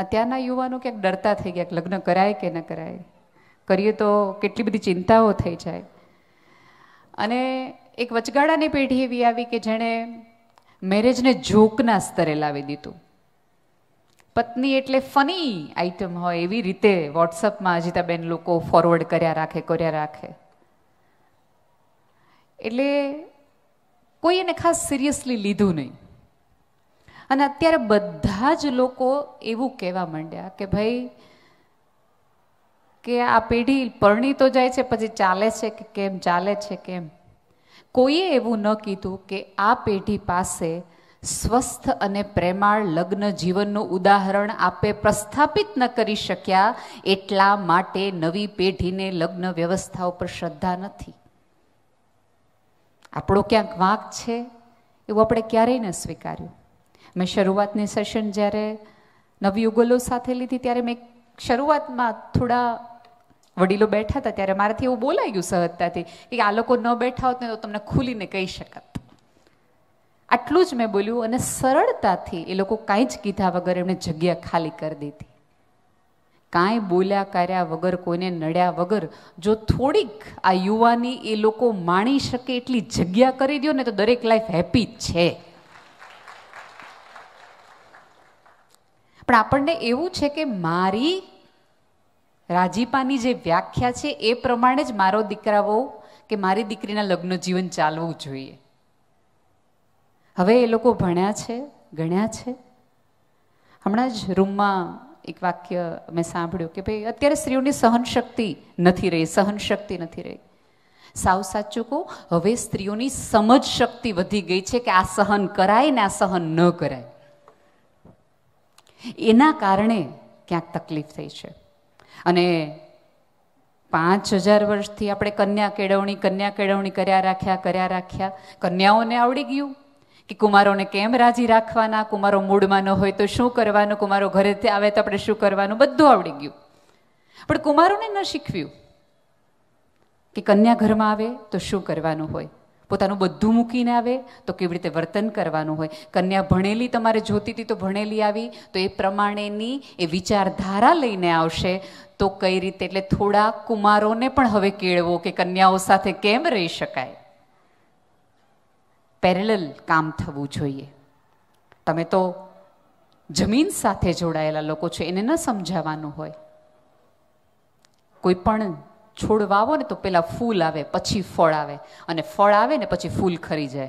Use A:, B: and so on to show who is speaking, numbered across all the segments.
A: અત્યારના યુવાનો ક્યાંક ડરતા થઈ ગયા, લગ્ન કરાય કે ન કરાય, કરીએ તો કેટલી બધી ચિંતાઓ થઈ જાય. અને એક વચગાળાની પેઢી એવી આવી કે જેણે મેરેજને જોકના સ્તરે લાવી દીધું. પત્ની એટલે ફની આઈટમ હોય એવી રીતે વોટ્સઅપમાં અજીતાબેન લોકો ફોરવર્ડ કર્યા રાખે. એટલે કોઈ એને ખાસ સિરિયસલી લીધું નહીં. અને અત્યારે બધા જ લોકો એવું કહેવા માંડ્યા કે ભાઈ કે આ પેઢી પરણી તો જાય છે, પછી ચાલે છે કે કેમ, ચાલે છે કેમ. કોઈએ એવું ન કીધું કે આ પેઢી પાસે સ્વસ્થ અને પ્રેમાળ લગ્ન જીવનનું ઉદાહરણ આપે પ્રસ્થાપિત ન કરી શક્યા, એટલા માટે નવી પેઢીને લગ્ન વ્યવસ્થા ઉપર શ્રદ્ધા નથી. આપણો ક્યાંક વાંક છે એવું આપણે ક્યારેય ન સ્વીકાર્યું. મેં શરૂઆતની સેશન જ્યારે નવયુગલો સાથે લીધી ત્યારે મેં શરૂઆતમાં થોડા વડીલો બેઠા હતા ત્યારે મારાથી એવું બોલાઈ ગયું સહજતાથી કે આ લોકો ન બેઠા હોત ને તો તમને ખુલીને કહી શકત. આટલું જ મેં બોલ્યું અને સરળતાથી એ લોકો કાંઈ જ કીધા વગર એમણે જગ્યા ખાલી કરી દીધી. કાંઈ બોલ્યા કર્યા વગર, કોઈને નડ્યા વગર જો થોડીક આ યુવાની એ લોકો માણી શકે એટલી જગ્યા કરી દો ને તો દરેક લાઈફ હેપી જ છે. પણ આપણને એવું છે કે મારી રાજીપાની જે વ્યાખ્યા છે એ પ્રમાણે જ મારો દીકરાઓ કે મારી દીકરીના લગ્ન જીવન ચાલવું જોઈએ. હવે એ લોકો ભણ્યા છે, ગણ્યા છે. હમણાં જ રૂમમાં એક વાક્ય મેં સાંભળ્યું કે ભાઈ અત્યારે સ્ત્રીઓની સહનશક્તિ નથી રહી. સાવ સાચું કહું, હવે સ્ત્રીઓની સમજ શક્તિ વધી ગઈ છે કે આ સહન કરાય ને આ સહન ન કરાય. એના કારણે ક્યાંક તકલીફ થઈ છે. અને 5000 વર્ષથી આપણે કન્યા કેળવણી કર્યા રાખ્યા. કન્યાઓને આવડી ગયું કે કુમારોને કેમ રાજી રાખવાના, કુમારો મૂડમાં ન હોય તો શું કરવાનું, કુમારો ઘરેથી આવે તો આપણે શું કરવાનું, બધું આવડી ગયું. પણ કુમારોને ન શીખવ્યું કે કન્યા ઘરમાં આવે તો શું કરવાનું હોય, પોતાનું બધું મૂકીને આવે તો કેવી રીતે વર્તન કરવાનું હોય. કન્યા ભણેલી તમારે જોતી હતી તો ભણેલી આવી તો એ પ્રમાણેની એ વિચારધારા લઈને આવશે તો કઈ રીતે. એટલે થોડા કુમારોને પણ હવે કેળવો કે કન્યાઓ સાથે કેમ રહી શકાય. પેરેલલ કામ થવું જોઈએ. તમે તો જમીન સાથે જોડાયેલા લોકો છો, એને ન સમજાવવાનું હોય. કોઈ પણ છોડ વાવો ને તો પેલા ફૂલ આવે, પછી ફળ આવે, અને ફળ આવે ને પછી ફૂલ ખરી જાય.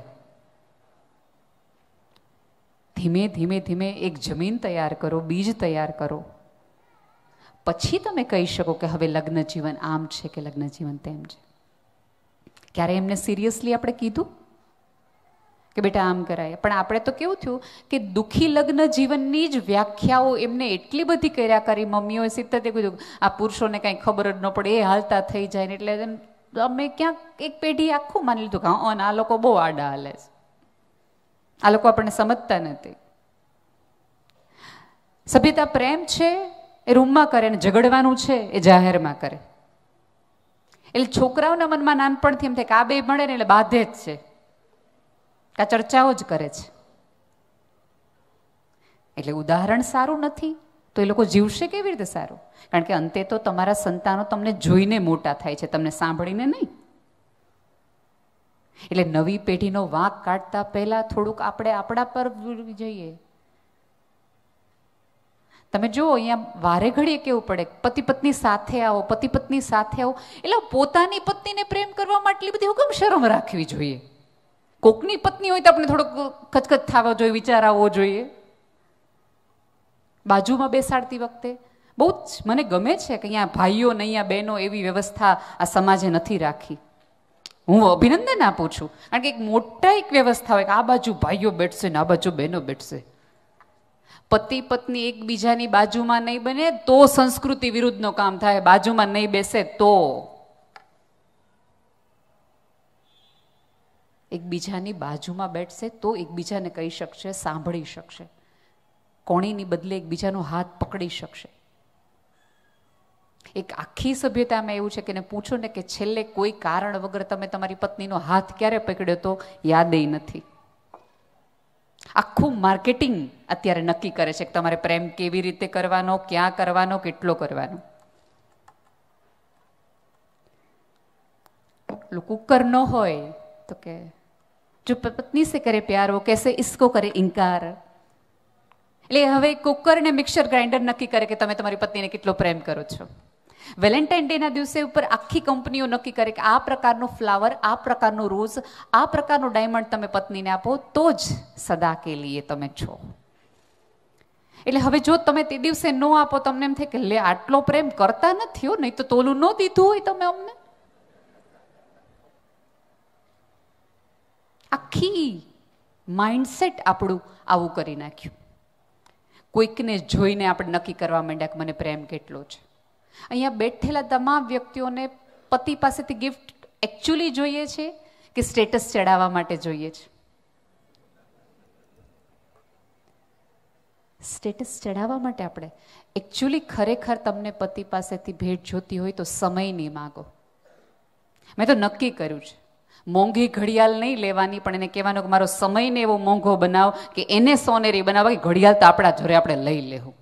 A: ધીમે ધીમે એક જમીન તૈયાર કરો, બીજ તૈયાર કરો, પછી તમે કહી શકો કે હવે લગ્ન જીવન આમ છે કે લગ્ન જીવન તેમ છે. ક્યારે એમને સિરિયસલી આપણે કીધું કે બેટા આમ કરાય? પણ આપણે તો કેવું થયું કે દુઃખી લગ્ન જીવનની જ વ્યાખ્યાઓ એમને એટલી બધી કર્યા કરી. મમ્મીઓએ સીધા તે કીધું આ પુરુષોને કાંઈ ખબર જ ન પડે, એ હાલતા થઈ જાય ને. એટલે અમે ક્યાંક એક પેઢી આખું માની લીધું કે હા આ લોકો બહુ આડા હાલે છે, આ લોકો આપણને સમજતા નથી. સભ્યતા પ્રેમ છે એ રૂમમાં કરે ને ઝઘડવાનું છે એ જાહેરમાં કરે. એટલે છોકરાઓના મનમાં નાનપણથી એમ થાય કે આ બે મળે ને એટલે બાધે જ છે, આ ચર્ચાઓ જ કરે છે. એટલે ઉદાહરણ સારું નથી તો એ લોકો જીવશે કેવી રીતે સારું? કારણ કે અંતે તો તમારા સંતાનો તમને જોઈને મોટા થાય છે, તમને સાંભળીને નહીં. એટલે નવી પેઢીનો વાંક કાઢતા પહેલા થોડુંક આપણે આપણા પર જઈએ. તમે જુઓ અહીંયા વારે ઘડીએ કેવું પડે, પતિ પત્ની સાથે આવો, પતિ પત્ની સાથે આવો. એટલે પોતાની પત્નીને પ્રેમ કરવામાં આટલી બધી હુકમ શરમ રાખવી જોઈએ? કોકની પત્ની હોય તો આપણે થોડોક ખચખચ થવા જોઈએ, વિચાર આવવો જોઈએ. બાજુમાં બેસાડતી વખતે બહુ જ મને ગમે છે કે અહીંયા ભાઈઓ ને અહીંયા બહેનો એવી વ્યવસ્થા આ સમાજે નથી રાખી. હું અભિનંદન આપું છું, કારણ કે એક મોટા એક વ્યવસ્થા હોય કે આ બાજુ ભાઈઓ બેઠશે ને આ બાજુ બહેનો બેઠશે. પતિ પત્ની એકબીજાની બાજુમાં નહીં બને તો સંસ્કૃતિ વિરુદ્ધનું કામ થાય. બાજુમાં નહીં બેસે તો એકબીજાની બાજુમાં બેઠશે તો એકબીજાને કહી શકશે, સાંભળી શકશે, કોણીની બદલે એકબીજાનો હાથ પકડી શકશે. એક આખી સભ્યતામાં એવું છે કે પૂછો ને કે છેલ્લે કોઈ કારણ વગર તમે તમારી પત્નીનો હાથ ક્યારે પકડ્યો તો યાદેય નથી. આખું માર્કેટિંગ અત્યારે નક્કી કરે છે કે તમારે પ્રેમ કેવી રીતે કરવાનો, ક્યાં કરવાનો, કેટલો કરવાનો. કુકર ન હોય તો કે જો પત્ની સે કરે પ્યાર વો કેસે ઇસકો કરે ઇનકાર. એટલે હવે કુકર ને મિક્સર ગ્રાઇન્ડર નક્કી કરે કે તમે તમારી પત્નીને કેટલો પ્રેમ કરો છો. વેલેન્ટાઇન ડે ના દિવસે ઉપર આખી કંપનીઓ નક્કી કરે કે આ પ્રકારનું ફ્લાવર, આ પ્રકારનું રોઝ, આ પ્રકારનું ડાયમંડ તમે પત્નીને આપો તો જ સદા કે લીએ તમે છો. એટલે હવે જો તમે તે દિવસે ન આપો, તમને એમ થાય કે લે આટલો પ્રેમ કરતા નથી હો, નહીં તો તોલું ન દીધું હોય તમે અમને. આખી માઇન્ડસેટ આપણું આવું કરી નાખ્યું. કોઈકને જોઈને આપણે નક્કી કરવા માંડ્યા કે મને પ્રેમ કેટલો છે. અહીંયા બેઠેલા તમામ વ્યક્તિઓને પતિ પાસેથી ગિફ્ટ એકચ્યુઅલી જોઈએ છે કે સ્ટેટસ ચડાવવા માટે જોઈએ છે? સ્ટેટસ ચડાવવા માટે. આપણે એકચ્યુઅલી ખરેખર તમને પતિ પાસેથી ભેટ જોતી હોય તો સમયની માગો. મેં તો નક્કી કર્યું છે, મોંઘી ઘડિયાળ નહીં લેવાની, પણ એને કહેવાનું કે મારો સમયને એવો મોંઘો બનાવ કે એને સોનેરી બનાવવા. કે ઘડિયાળ તો આપણા જોડે આપણે લઈ લેવું,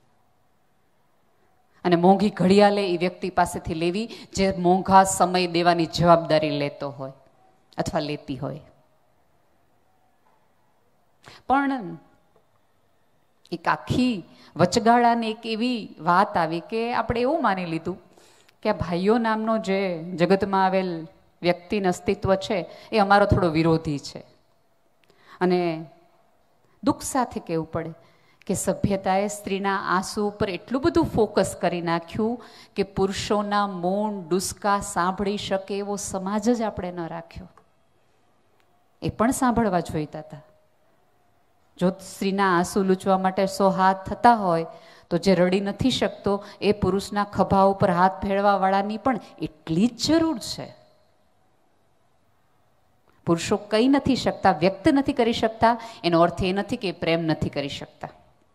A: અને મોંઘી ઘડિયાળે એ વ્યક્તિ પાસેથી લેવી જે મોંઘા સમય દેવાની જવાબદારી લેતો હોય અથવા લેતી હોય. પણ એક આખી વચગાળાની એક એવી વાત આવી કે આપણે એવું માની લીધું કે આ ભાઈઓ નામનો જે જગતમાં આવેલ વ્યક્તિનું અસ્તિત્વ છે એ અમારો થોડો વિરોધી છે. અને દુઃખ સાથે કહેવું પડે કે સભ્યતાએ સ્ત્રીના આંસુ ઉપર એટલું બધું ફોકસ કરી નાખ્યું કે પુરુષોના મૌન ડુસકા સાંભળી શકે એવો સમાજ જ આપણે ન રાખ્યો. એ પણ સાંભળવા જોઈતા હતા. જો સ્ત્રીના આંસુ લૂછવા માટે 100 હાથ થતા હોય તો જે રડી નથી શકતો એ પુરુષના ખભા ઉપર હાથ ફેરવા વાળાની પણ એટલી જ જરૂર છે. પુરુષો કંઈ નથી શકતા, વ્યક્ત નથી કરી શકતા, એનો અર્થ એ નથી કે પ્રેમ નથી કરી શકતા.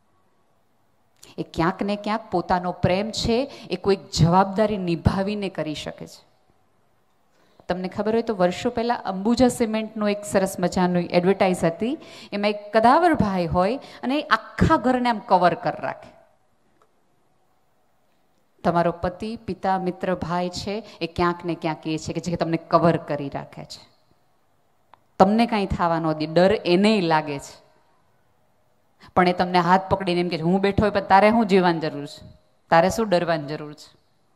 A: એ ક્યાંક ને ક્યાંક પોતાનો પ્રેમ છે એ કોઈક જવાબદારી નિભાવીને કરી શકે છે. તમને ખબર હોય તો વર્ષો પહેલા અંબુજા સિમેન્ટનું એક સરસ મજાનું એડવર્ટાઇઝ હતી. એમાં એક કદાવર ભાઈ હોય અને આખા ઘરને આમ કવર કરી રાખે. તમારો પતિ, પિતા, મિત્ર, ભાઈ છે એ ક્યાંક ને ક્યાંક એ છે કે જે તમને કવર કરી રાખે છે. તમને કાંઈ થવા ન દે, ડર એને લાગે છે, પણ એ તમને હાથ પકડીને એમ કે હું બેઠો હોય પણ તારે શું જીવવાની જરૂર છે, તારે શું ડરવાની જરૂર છે.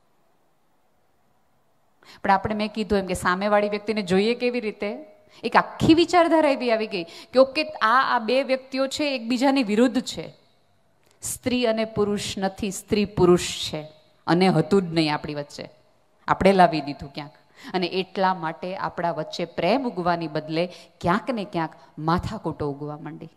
A: પણ આપણે મેં કીધું એમ કે સામેવાળી વ્યક્તિને જોઈએ કેવી રીતે, એક આખી વિચારધારા એવી આવી ગઈ કે ઓકે આ બે વ્યક્તિઓ છે એકબીજાની વિરુદ્ધ છે. સ્ત્રી અને પુરુષ નથી, સ્ત્રી પુરુષ છે, અને હતું જ નહીં આપણી વચ્ચે, આપણે લાવી દીધું ક્યાંક. અને એટલા માટે આપણા વચ્ચે પ્રેમ ઉગવાની બદલે ક્યાંક ને ક્યાંક માથાકૂટો ઉગવા માંડી.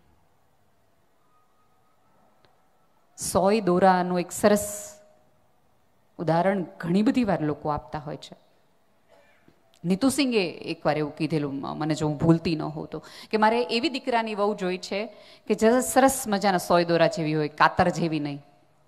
A: સોય દોરાનું એક સરસ ઉદાહરણ ઘણી બધી વાર લોકો આપતા હોય છે. નીતુ સિંઘે એકવાર એવું કીધેલું, મને જો હું ભૂલતી ન હોઉં તો, કે મારે એવી દીકરાની વહુ જોઈ છે કે જે સરસ મજાના સોય દોરા જેવી હોય, કાતર જેવી નહીં,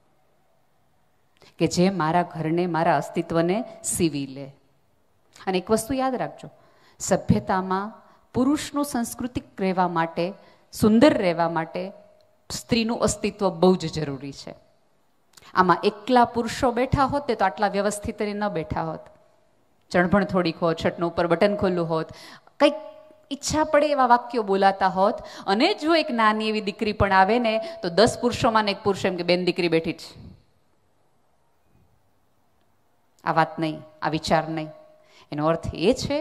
A: કે જે મારા ઘરને, મારા અસ્તિત્વને સીવી લે. અને એક વસ્તુ યાદ રાખજો, સભ્યતામાં પુરુષનું સાંસ્કૃતિક રહેવા માટે, સુંદર રહેવા માટે સ્ત્રીનું અસ્તિત્વ બહુ જ જરૂરી છે. આમાં એકલા પુરુષો બેઠા હોત તો આટલા વ્યવસ્થિત ન બેઠા હોત. ચણભણ થોડીક હોત, શર્ટનું ઉપર બટન ખોલ્લું હોત, કંઈક ઈચ્છા પડે એવા વાક્યો બોલાતા હોત. અને જો એક નાની એવી દીકરી પણ આવે ને તો 10 પુરુષોમાં એક પુરુષ એમ કે બેન દીકરી બેઠી છે. આ વાત નહીં, આ વિચાર નહીં. એનો અર્થ એ છે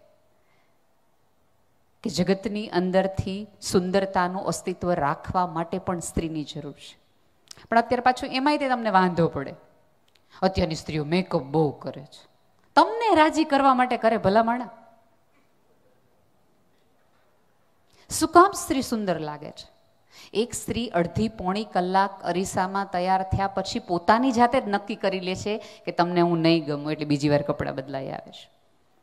A: કે જગતની અંદરથી સુંદરતાનું અસ્તિત્વ રાખવા માટે પણ સ્ત્રીની જરૂર છે. પણ અત્યારે પાછું એમાંય તે તમને વાંધો પડે, અત્યારની સ્ત્રીઓ મેકઅપ બહુ કરે છે. તમને રાજી કરવા માટે કરે ભલામણા. શું કામ સ્ત્રી સુંદર લાગે છે? એક સ્ત્રી અડધી પોણી કલાક અરીસામાં તૈયાર થયા પછી પોતાની જાતે જ નક્કી કરી લે છે કે તમને હું નહીં ગમું એટલે બીજી વાર કપડાં બદલાઈ આવે છે.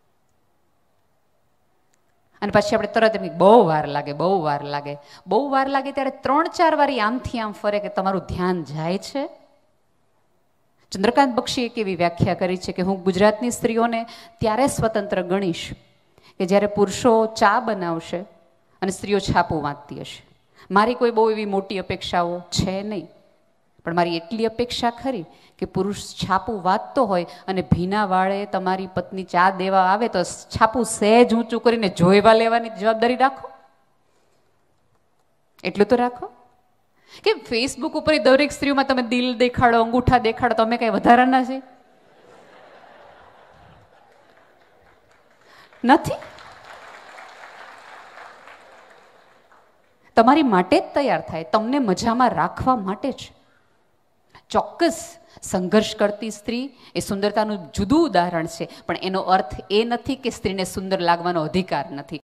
A: અને પછી આપણે તરત એમ બહુ વાર લાગે, બહુ વાર લાગે, બહુ વાર લાગે ત્યારે 3-4 વાર આમથી આમ ફરે કે તમારું ધ્યાન જાય છે. ચંદ્રકાંત બક્ષીએ એક એવી વ્યાખ્યા કરી છે કે હું ગુજરાતની સ્ત્રીઓને ત્યારે સ્વતંત્ર ગણીશ કે જ્યારે પુરુષો ચા બનાવશે અને સ્ત્રીઓ છાપું વાંચતી હશે. મારી કોઈ બહુ એવી મોટી અપેક્ષાઓ છે નહીં, પણ મારી એટલી અપેક્ષા ખરી કે પુરુષ છાપું વાંચતો હોય અને ભીના વાળે તમારી પત્ની ચા દેવા આવે તો છાપું સહેજ ઊંચું કરીને જોઈવા લેવાની જવાબદારી રાખો. એટલું તો રાખો કે ફેસબુક ઉપર દરેક સ્ત્રીઓમાં તમે દિલ દેખાડો, અંગૂઠા દેખાડો, તમે કઈ વધારાના છે નથી. તમારી માટે જ તૈયાર થાય, તમને મજામાં રાખવા માટે જ. ચોક્કસ સંઘર્ષ કરતી સ્ત્રી એ સુંદરતાનું જુદું ઉદાહરણ છે, પણ એનો અર્થ એ નથી કે સ્ત્રીને સુંદર લાગવાનો અધિકાર નથી.